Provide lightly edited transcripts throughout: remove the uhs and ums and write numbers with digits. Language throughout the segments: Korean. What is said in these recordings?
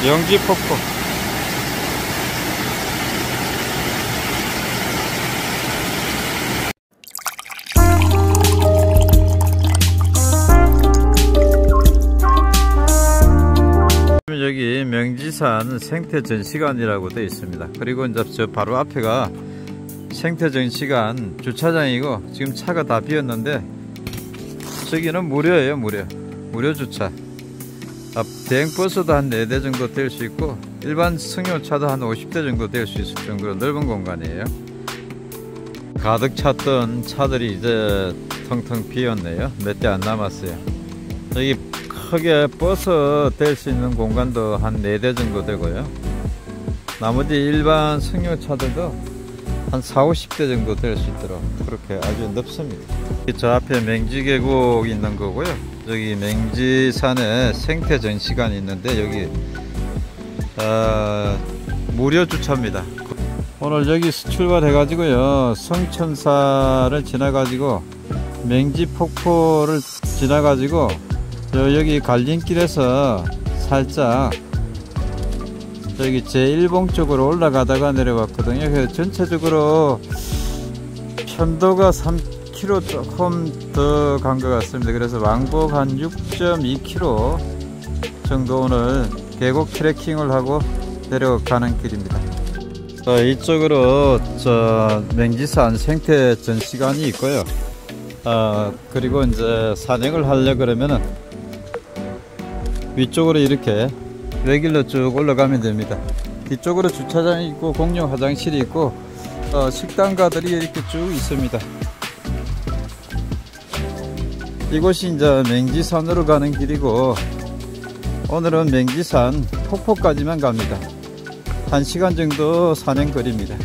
영지폭포. 여기 명지산 생태전시관이라고 되어 있습니다. 그리고 이제 저 바로 앞에가 생태전시관 주차장이고, 지금 차가 다 비었는데 저기는 무료예요. 무료 주차. 대행버스도 한 4대 정도 될 수 있고, 일반 승용차도 한 50대 정도 될 수 있을 정도로 넓은 공간이에요. 가득 찼던 차들이 이제 텅텅 비었네요. 몇 대 안 남았어요. 여기 크게 버스 될 수 있는 공간도 한 4대 정도 되고요. 나머지 일반 승용차들도 한 40, 50대 정도 될 수 있도록 그렇게 아주 넓습니다. 저 앞에 맹지계곡 있는 거고요. 여기 맹지산에 생태전시관이 있는데 여기 무료 주차입니다. 오늘 여기서 출발해 가지고요, 성천사를 지나 가지고 맹지폭포를 지나 가지고 여기 갈림길에서 살짝 여기 제1봉 쪽으로 올라가다가 내려왔거든요. 그래서 전체적으로 편도가 3km 조금 더 간 것 같습니다. 그래서 왕복 한 6.2km 정도 오늘 계곡 트레킹을 하고 내려가는 길입니다. 이쪽으로 맹지산 생태전시관이 있고요. 그리고 이제 산행을 하려 그러면은 위쪽으로 이렇게 레길로 쭉 올라가면 됩니다. 뒤쪽으로 주차장이 있고 공용 화장실이 있고 식당가들이 이렇게 쭉 있습니다. 이곳이 이제 맹지산으로 가는 길이고, 오늘은 맹지산 폭포까지만 갑니다. 1시간 정도 산행 거리입니다.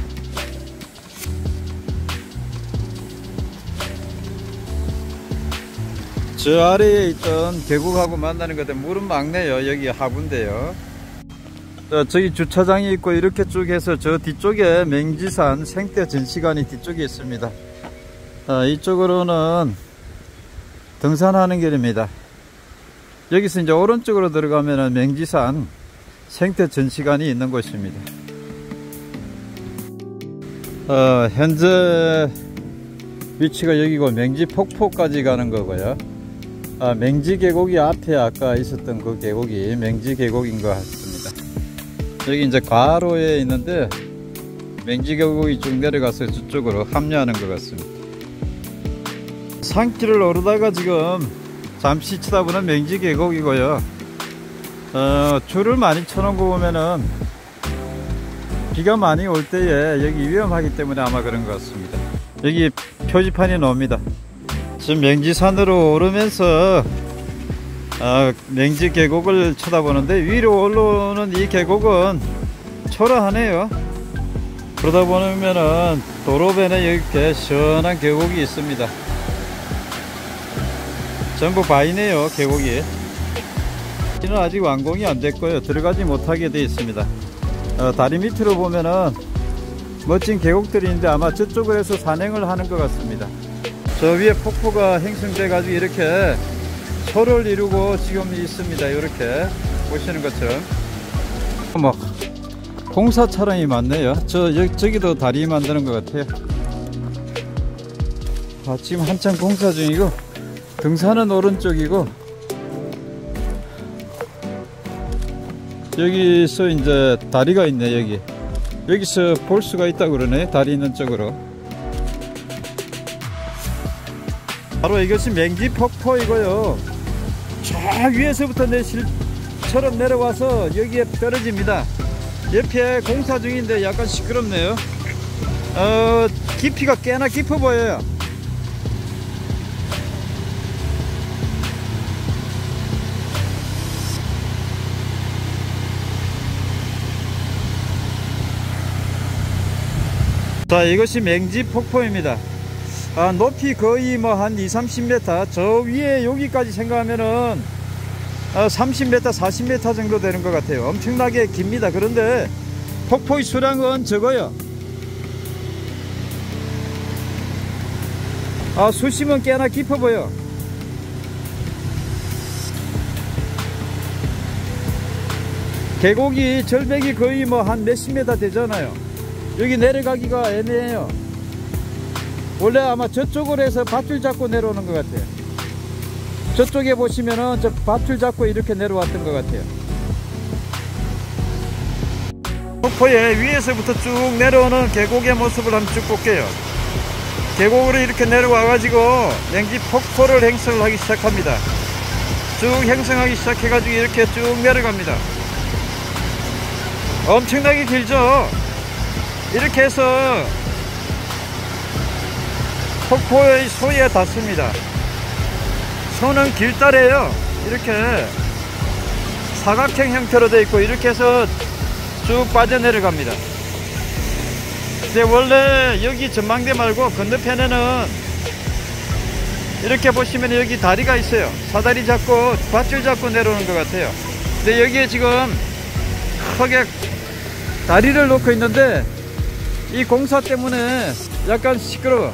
저 아래에 있던 계곡하고 만나는 건데 물은 막네요. 여기 하구인데요. 저기 주차장이 있고 이렇게 쭉 해서 저 뒤쪽에 맹지산 생태전시관이 뒤쪽에 있습니다. 이쪽으로는 등산하는 길입니다. 여기서 이제 오른쪽으로 들어가면 맹지산 생태전시관이 있는 곳입니다. 현재 위치가 여기고 맹지폭포까지 가는 거고요. 맹지계곡이 앞에 아까 있었던 그 계곡이 맹지계곡인 것 같습니다. 여기 이제 과로에 있는데 맹지계곡이 쭉 내려가서 저쪽으로 합류하는 것 같습니다. 산길을 오르다가 지금 잠시 쳐다보는 맹지계곡이고요. 줄을 많이 쳐놓은 거 보면은 비가 많이 올 때에 여기 위험하기 때문에 아마 그런 것 같습니다. 여기 표지판이 나옵니다. 지금 맹지산으로 오르면서 맹지계곡을 쳐다보는데, 위로 올라오는 이 계곡은 초라하네요. 그러다 보면은 도로변에 이렇게 시원한 계곡이 있습니다. 전부 바위네요, 계곡이. 이는 아직 완공이 안 됐고요. 들어가지 못하게 되어 있습니다. 다리 밑으로 보면은 멋진 계곡들이 있는데 아마 저쪽으로 해서 산행을 하는 것 같습니다. 저 위에 폭포가 형성돼 가지고 이렇게 초를 이루고 지금 있습니다. 이렇게 보시는 것처럼 막 공사 차량이 많네요. 저기도 다리 만드는 것 같아요. 지금 한참 공사 중이고, 등산은 오른쪽이고, 여기서 이제 다리가 있네. 여기서 볼 수가 있다고 그러네. 다리 있는 쪽으로. 바로 이것이 맹지폭포이고요. 저 위에서부터 내실처럼 내려와서 여기에 떨어집니다. 옆에 공사 중인데 약간 시끄럽네요. 깊이가 꽤나 깊어 보여요. 자, 이것이 맹지폭포입니다. 높이 거의 뭐 한 20-30m, 저 위에 여기까지 생각하면은 30m, 40m 정도 되는 것 같아요. 엄청나게 깁니다. 그런데 폭포의 수량은 적어요. 수심은 꽤나 깊어 보여. 계곡이 절벽이 거의 뭐 한 몇십 미터 되잖아요. 여기 내려가기가 애매해요. 원래 아마 저쪽으로 해서 밧줄 잡고 내려오는 것 같아요. 저쪽에 보시면은 저 밧줄 잡고 이렇게 내려왔던 것 같아요. 폭포에 위에서부터 쭉 내려오는 계곡의 모습을 한번 쭉 볼게요. 계곡으로 이렇게 내려와 가지고 냉지 폭포를 행성을 하기 시작합니다. 쭉 형성하기 시작해 가지고 이렇게 쭉 내려갑니다. 엄청나게 길죠. 이렇게 해서 폭포의 소에 닿습니다. 소는 길다래요. 이렇게 사각형 형태로 되어 있고 이렇게 해서 쭉 빠져내려갑니다. 근데 원래 여기 전망대 말고 건너편에는 이렇게 보시면 여기 다리가 있어요. 사다리 잡고 밧줄 잡고 내려오는 것 같아요. 근데 여기에 지금 크게 다리를 놓고 있는데 이 공사 때문에 약간 시끄러워.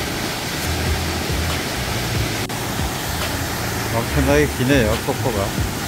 엄청나게 기네요, 폭포가.